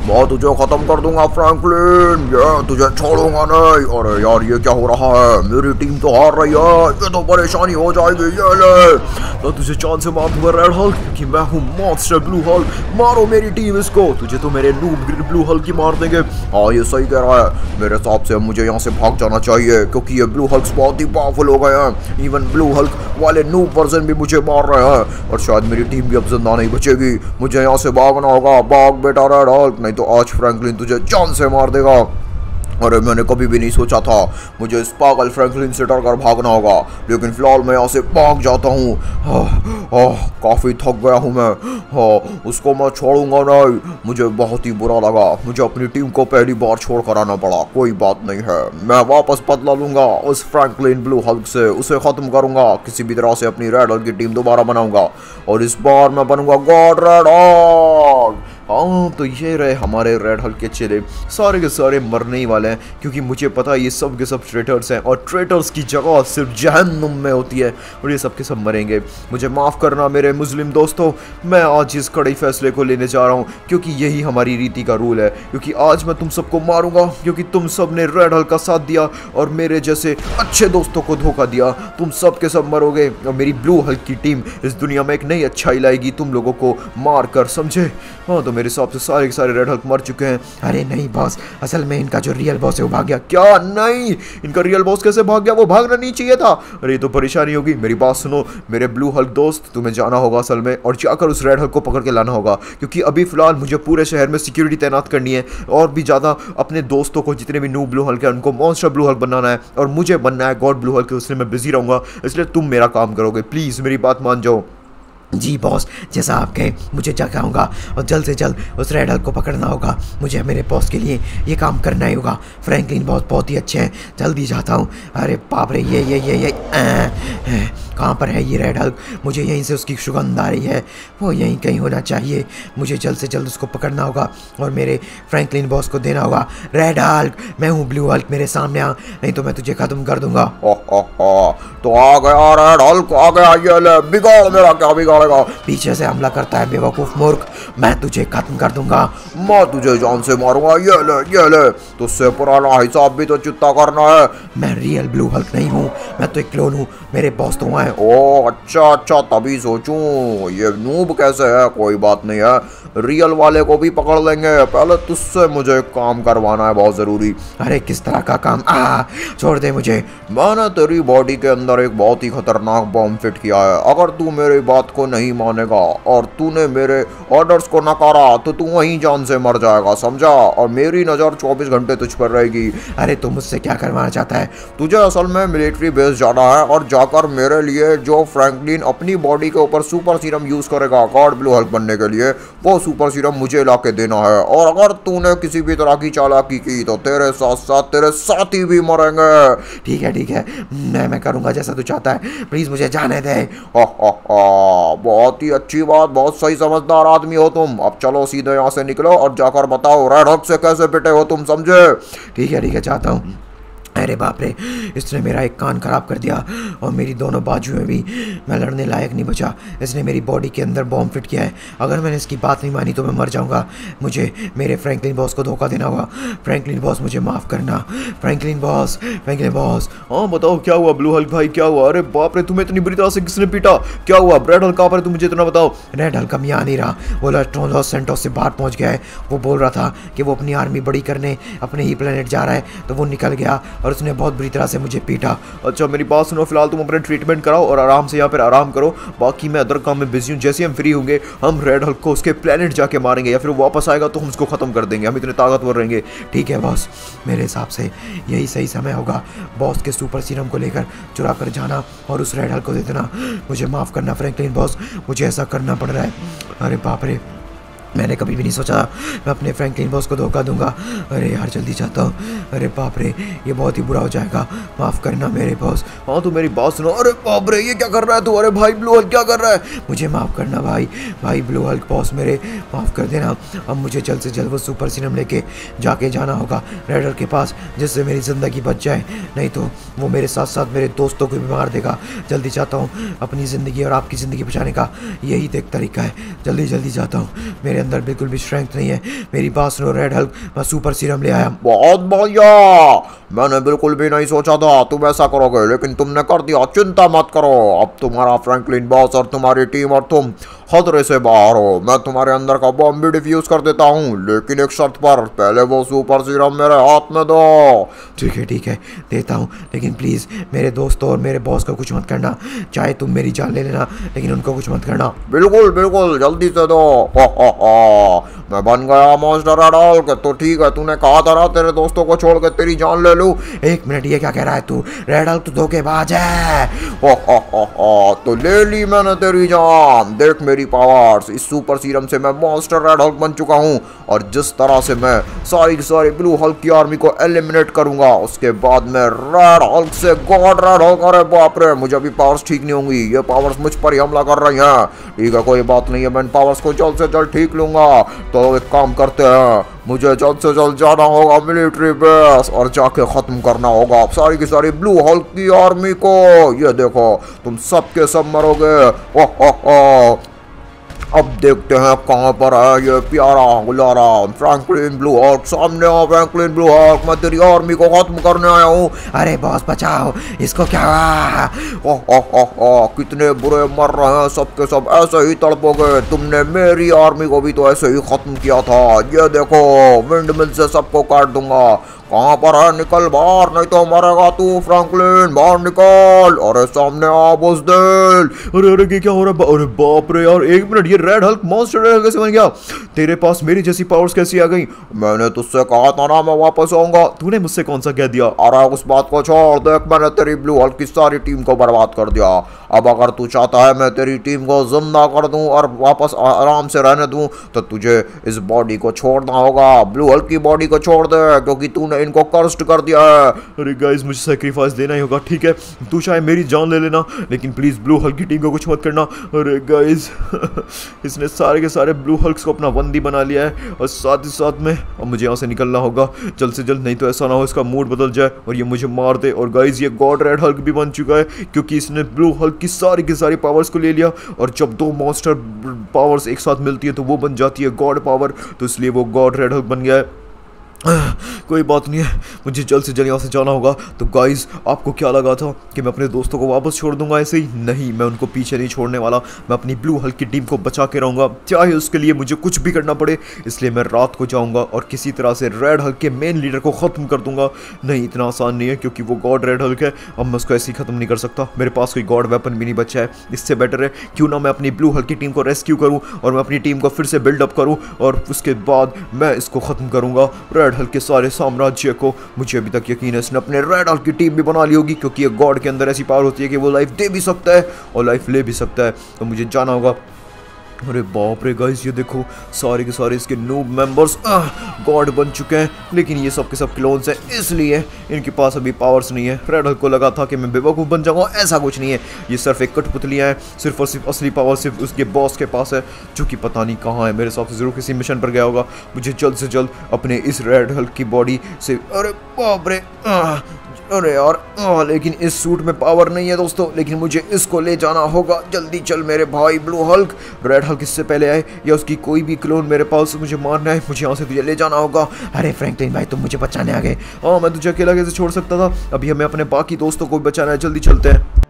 मैं तुझे खत्म कर दूंगा फ्रैंकलिन, ये तुझे छोड़ूंगा नहीं। अरे यार ये क्या हो रहा है, मेरी टीम तो हार रही है, ये तो परेशानी हो जाएगी। ये ले, तो तुझे चांद से मार दूंगा रेड हल्क, क्योंकि मैं हूँ मॉन्स्टर ब्लू हल्क। मारो मेरी टीम इसको, तुझे तो मेरे नूब ब्लू हल्क ही मार देंगे। हाँ ये सही कह रहा है, मेरे हिसाब से मुझे यहाँ से भाग जाना चाहिए, क्योंकि ये ब्लू हल्क बहुत ही पावरफुल हो गए हैं। इवन ब्लू हल्क वाले नूब वर्जन भी मुझे मार रहे हैं, और शायद मेरी टीम भी अब जिंदा नहीं बचेगी। मुझे यहाँ से भागना होगा। भाग बेटा रेड हल्क, नहीं तो आज फ्रैंकलिन तुझे जान से मार देगा। अरे मैंने कभी भी नहीं सोचा था मुझे इस पागल फ्रैंकलिन से डर कर भागना होगा, लेकिन फिलहाल मैं यहाँ से भाग जाता हूँ। काफ़ी थक गया हूँ मैं। हाँ उसको मैं छोड़ूंगा नहीं, मुझे बहुत ही बुरा लगा, मुझे अपनी टीम को पहली बार छोड़ कर आना पड़ा। कोई बात नहीं है, मैं वापस बदला लूँगा उस फ्रैंकलिन ब्लू हल्क से, उसे ख़त्म करूँगा। किसी भी तरह से अपनी रेड हल्क की टीम दोबारा बनाऊँगा, और इस बार मैं बनूँगा गॉड रेड हल्क। हाँ तो ये रहे हमारे रेड हल्क के चेले, सारे के सारे मरने ही वाले हैं, क्योंकि मुझे पता है ये सब के सब ट्रेटर्स हैं, और ट्रेटर्स की जगह सिर्फ जहन्नुम में होती है, और ये सब के सब मरेंगे। मुझे माफ़ करना मेरे मुस्लिम दोस्तों, मैं आज इस कड़े फैसले को लेने जा रहा हूँ, क्योंकि यही हमारी रीति का रूल है। क्योंकि आज मैं तुम सबको मारूंगा, क्योंकि तुम सब ने रेड हल्क का साथ दिया और मेरे जैसे अच्छे दोस्तों को धोखा दिया। तुम सब के सब मरोगे, और मेरी ब्लू हल्क की टीम इस दुनिया में एक नई अच्छाई लाएगी तुम लोगों को मार कर, समझे? हाँ तो मेरे हिसाब से सारे के सारे रेड हल्क मर चुके हैं। अरे नहीं बॉस, असल में इनका जो रियल बॉस है वो भाग गया। क्या? नहीं, इनका रियल बॉस कैसे भाग गया? वो भागना नहीं चाहिए था। अरे ये तो परेशानी होगी। मेरी बात सुनो मेरे ब्लू हल्क दोस्त, तुम्हें जाना होगा असल में, और जाकर उस रेड हल्क को पकड़ के लाना होगा, क्योंकि अभी फिलहाल मुझे पूरे शहर में सिक्योरिटी तैनात करनी है, और भी ज़्यादा अपने दोस्तों को जितने भी न्यू ब्लू हल्क है उनको मॉन्स्टर ब्लू हल्क बनाना है, और मुझे बनना है गॉड ब्लू हल्क। उसमें मैं बिजी रहूँगा, इसलिए तुम मेरा काम करोगे। प्लीज़ मेरी बात मान जाओ। जी बॉस, जैसा आप कहें, मुझे जगह होगा और जल्द से जल्द उस रेड हल्क को पकड़ना होगा। मुझे मेरे बॉस के लिए ये काम करना ही होगा। फ्रैंकलिन बॉस बहुत ही अच्छे हैं, जल्दी जाता हूँ। अरे बाप रे, ये कहाँ पर है ये रेड हल्क? मुझे यहीं से उसकी सुगंध आ रही है, वो यहीं कहीं होना चाहिए। मुझे जल्द से जल्द उसको पकड़ना होगा और मेरे फ्रैंकलिन बॉस को देना होगा। रेड हल्क, मैं हूँ ब्लू हल्क, मेरे सामने आ, नहीं तो मैं तुझे ख़त्म कर दूंगा। तो आ गया रेड हल्क, आ गया। ये ले, बिगाड़ मेरा, क्या बिगाड़ेगा? पीछे से हमला करता है बेवकूफ़ मूर्ख, मैं तुझे खत्म कर दूंगा। मैं तुझे जान से मारूंगा। ये ले, तुझसे पुराना हिसाब भी तो चुकता करना है। मैं रियल ब्लू हल्क नहीं हूँ, मैं तो एक क्लोन हूँ, मेरे बॉस तो हैं। ओ अच्छा, तभी सोचूं ये नूब कैसे है। कोई बात नहीं है, रियल वाले को भी पकड़ लेंगे। पहले तुझसे मुझे काम करवाना है, बहुत ज़रूरी। अरे किस तरह का काम? छोड़ दे मुझे। मैंने तेरी बॉडी के अंदर एक बहुत ही खतरनाक बॉम्ब फिट किया है। अगर तू मेरी बात को नहीं मानेगा और तूने मेरे ऑर्डर्स को नकारा तो तू वहीं जान से मर जाएगा, समझा? और मेरी नज़र 24 घंटे तुझ पर रहेगी। अरे तू मुझसे क्या करवाना चाहता है? तुझे असल में मिलिट्री बेस जाना है और जाकर मेरे लिए जो फ्रैंकलिन अपनी बॉडी के ऊपर सुपर सीरम यूज़ करेगा गॉड ब्लू हल्क बनने के लिए, वो सुपर सीरम मुझे ला के देना है। और अगर तूने किसी भी तरह की चालाकी की तो तेरे साथ साथ तेरे साथी भी मरेंगे। ठीक है, मैं करूँगा जैसा तू चाहता है, प्लीज़ मुझे जाने दे। बहुत ही अच्छी बात, बहुत सही समझदार आदमी हो तुम। अब चलो सीधे यहाँ से निकलो और जाकर बताओ रेड हल्क से कैसे पिटे हो तुम, समझे? ठीक है, चाहता हूँ। अरे बाप रे, इसने मेरा एक कान खराब कर दिया और मेरी दोनों बाजू में भी मैं लड़ने लायक नहीं बचा। इसने मेरी बॉडी के अंदर बॉम्ब फिट किया है। अगर मैंने इसकी बात नहीं मानी तो मैं मर जाऊंगा। मुझे मेरे फ्रैंकलिन बॉस को धोखा देना होगा। फ्रैंकलिन बॉस मुझे माफ़ करना। Franklin boss. हाँ बताओ क्या हुआ ब्लू हल्क भाई, क्या हुआ? अरे बाप रे, तुम्हें इतनी बुरी तरह से किसने पीटा? क्या हुआ? रेड हल्क कहाँ पर है, तुम मुझे इतना बताओ। रेड हल्क अब यहाँ नहीं रहा, वो लॉस सेंटोस से बाहर पहुँच गया है। वो बोल रहा था कि वो अपनी आर्मी बड़ी करने अपने ही प्लेनेट जा रहा है, तो वो निकल गया और उसने बहुत बुरी तरह से मुझे पीटा। अच्छा मेरी बात सुनो, फिलहाल तुम अपने ट्रीटमेंट कराओ और आराम से यहाँ पर आराम करो। बाकी मैं अदर काम में बिजी हूँ। जैसे हम फ्री होंगे हम रेड हल्क को उसके प्लेनेट जाके मारेंगे, या फिर वो वापस आएगा तो हम उसको खत्म कर देंगे। हम इतने ताकतवर रहेंगे। ठीक है बॉस, मेरे हिसाब से यही सही समय होगा बॉस के सुपर सीरम को लेकर चुरा कर जाना और उस रेड हल्क को दे देना। मुझे माफ़ करना फ्रैंकलिन बॉस, मुझे ऐसा करना पड़ रहा है। अरे बाप रे, मैंने कभी भी नहीं सोचा मैं अपने फ्रैंकलिन बॉस को धोखा दूंगा। अरे यार जल्दी जाता हूँ। अरे बाप रे, ये बहुत ही बुरा हो जाएगा, माफ़ करना मेरे बॉस। हाँ तो मेरी बात सुनो। अरे बाप रे, ये क्या कर रहा है तू? अरे भाई ब्लू हल्क क्या कर रहा है? मुझे माफ़ करना भाई ब्लू हल्क बॉस, मेरे माफ़ कर देना। अब मुझे जल्द से जल्द वो सुपर सीरम लेके जाके जाना होगा रेड हल्क के पास, जिससे मेरी ज़िंदगी बच जाए, नहीं तो वो मेरे साथ साथ मेरे दोस्तों को भी मार देगा। जल्दी चाहता हूँ, अपनी ज़िंदगी और आपकी ज़िंदगी बचाने का यही एक तरीका है। जल्दी जाता हूँ। मेरे अंदर बिल्कुल भी स्ट्रेंथ नहीं है। मेरी बात सुनो रेड हल्क, मैं सुपर सीरम ले आया। बहुत बढ़िया, मैंने बिल्कुल भी नहीं सोचा था तुम ऐसा करोगे, लेकिन तुमने कर दिया। चिंता मत करो, अब तुम्हारा फ्रैंकलिन बॉस और तुम्हारी टीम और तुम खतरे से बाहर हो। मैं तुम्हारे अंदर का बॉम्ब भी डिफ्यूज कर देता हूँ, लेकिन एक शर्त पर, पहले वो सुपर सीरम मेरे हाथ में दो। ठीक है देता हूँ, लेकिन प्लीज़ मेरे दोस्तों और मेरे बॉस को कुछ मत करना। चाहे तुम मेरी जान ले लेना, लेकिन उनको कुछ मत करना। बिल्कुल बिल्कुल, जल्दी से दो। मैं बन गया मॉन्स्टर रेड हल्क। तो ठीक है, तूने कहा था ना तेरे दोस्तों को छोड़ के तेरी जान ले लूं। एक मिनट, ये क्या कह रहा है तू? रेड हल्क तो धोखेबाज है। तो ले ली मैंने तेरी जान। देख मेरी पावर्स, इस सुपर सीरम से मैं मॉन्स्टर रेड हल्क बन चुका हूँ, और जिस तरह से मैं सारी ब्लू हल्क की आर्मी को एलिमिनेट करूंगा, उसके बाद मैं रेड हल्क से गॉड रेड हल्क। अरे बाप रे, मुझे अभी पावर्स ठीक नहीं होंगी, ये पावर्स मुझ पर ही हमला कर रही हैं। ठीक है, कोई बात नहीं है, मैं इन पावर्स को जल्द से जल्द ठीक लूंगा। तो एक काम करते हैं, मुझे जल्द से जल्द जाना होगा मिलिट्री बेस और जाके खत्म करना होगा सारी की सारी ब्लू हल्क की आर्मी को। ये देखो, तुम सब के सब मरोगे। अब देखते हैं कहाँ पर है ये प्यारा गुलारा फ्रैंकलिन ब्लू हल्क। सामने आओ फ्रैंकलिन ब्लू हल्क, मैं तेरी आर्मी को खत्म करने आया हूँ। अरे बॉस बचाओ, इसको क्या हुआ? कितने बुरे मर रहे हैं, सबके सब ऐसे ही तड़पोगे। तुमने मेरी आर्मी को भी तो ऐसे ही खत्म किया था। ये देखो, विंडमिल से सबको काट दूंगा। कहाँ पर है? निकल बाहर, नहीं तो मरेगा तू फ्रैंकलिन। बाहर निकल। अरे सामने आ बुज़दिल। अरे क्या हो रहा है? अरे बाप रे यार, एक मिनट, ये red Hulk monster red Hulk कैसे बन गया? तेरे पास मेरी जैसी पावर्स कैसी आ गई? मैंने तुझसे कहा था ना मैं वापस आऊंगा। तूने मुझसे कौन सा कह दिया? अरे उस बात को छोड़, देख मैंने तेरी ब्लू हल्क की सारी टीम को बर्बाद कर दिया। अब अगर तू चाहता है मैं तेरी टीम को जिंदा कर दूं और वापस आराम से रहने दूं, तो तुझे इस बॉडी को छोड़ना होगा। ब्लू हल्क की बॉडी को छोड़ दे, क्योंकि तूने इनको कर्स्ड कर दिया है। अरे गाइस, मुझे सैक्रिफाइस देना ही होगा। ठीक है, तू चाहे मेरी जान ले लेना, लेकिन प्लीज ब्लू हल्क की टीम को कुछ मत करना। अरे गाइस इसने सारे के सारे ब्लू हल्क्स को अपना बंदी बना लिया है, और साथ ही साथ में अब मुझे यहाँ से निकलना होगा जल्द से जल्द, नहीं तो ऐसा ना हो इसका मूड बदल जाए और ये मुझे मार दे। और गाइस, ये गॉड रेड हल्क भी बन चुका है, क्योंकि इसने ब्लू हल्क की सारी पावर्स को ले लिया, और जब दो मॉन्स्टर पावर्स एक साथ मिलती है तो वो बन जाती है गॉड पावर, तो इसलिए वो गॉड रेड हल्क बन गया है। कोई बात नहीं है, मुझे जल्द से जल्द यहाँ से जाना होगा। तो गाइस, आपको क्या लगा था कि मैं अपने दोस्तों को वापस छोड़ दूंगा ऐसे ही? नहीं, मैं उनको पीछे नहीं छोड़ने वाला। मैं अपनी ब्लू हल्क की टीम को बचा के रहूँगा, चाहे उसके लिए मुझे कुछ भी करना पड़े। इसलिए मैं रात को जाऊँगा और किसी तरह से रेड हल्क के मेन लीडर को ख़त्म कर दूंगा। नहीं, इतना आसान नहीं है, क्योंकि वो गॉड रेड हल्क है। अब मैं उसको ऐसे ही ख़त्म नहीं कर सकता, मेरे पास कोई गॉड वेपन भी नहीं बचा है। इससे बेटर है क्यों ना मैं अपनी ब्लू हल्क की टीम को रेस्क्यू करूँ और मैं अपनी टीम को फिर से बिल्डअप करूँ, और उसके बाद मैं इसको ख़त्म करूँगा रेड हल्क के सारे साम्राज्य को। मुझे अभी तक यकीन है इसने अपने रेड हल्क की टीम भी बना ली होगी, क्योंकि ये गॉड के अंदर ऐसी पावर होती है कि वो लाइफ दे भी सकता है और लाइफ ले भी सकता है। तो मुझे जाना होगा। अरे बाप रे गाइस, ये देखो, सारे के सारे इसके नूब मेंबर्स गॉड बन चुके हैं, लेकिन ये सब के सब क्लोन्स हैं, इसलिए इनके पास अभी पावर्स नहीं है। रेड हल्क को लगा था कि मैं बेवकूफ़ बन जाऊंगा, ऐसा कुछ नहीं है। ये सिर्फ एक कठपुतलियाँ हैं, सिर्फ और सिर्फ असली पावर सिर्फ उसके बॉस के पास है, जो कि पता नहीं कहाँ है। मेरे हिसाब से ज़रूर किसी मिशन पर गया होगा। मुझे जल्द से जल्द अपने इस रेड हल्क की बॉडी से, अरे बाप रे, अरे यार, लेकिन इस सूट में पावर नहीं है दोस्तों, लेकिन मुझे इसको ले जाना होगा। जल्दी चल मेरे भाई ब्लू हल्क। रेड हल्क इससे पहले आए या उसकी कोई भी क्लोन मेरे पास, मुझे मारना है। मुझे यहाँ से तुझे ले जाना होगा। अरे फ्रैंकलिन भाई, तुम मुझे बचाने आ गए। हाँ, मैं तुझे अकेला कैसे छोड़ सकता था? अभी हमें अपने बाकी दोस्तों को भी बचाना है, जल्दी चलते हैं।